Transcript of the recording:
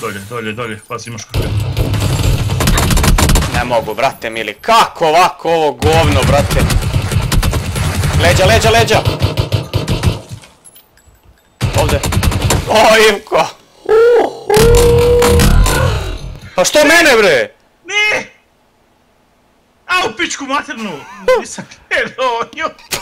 Dolje, pazi imaš kako. Ne mogu, brate mili, kako ovako ovo govno, brate? Leđa! Ovdje. O, Ivko! Pa što mene, bre? Ne! Au, pičku maternu! Nisam gledao,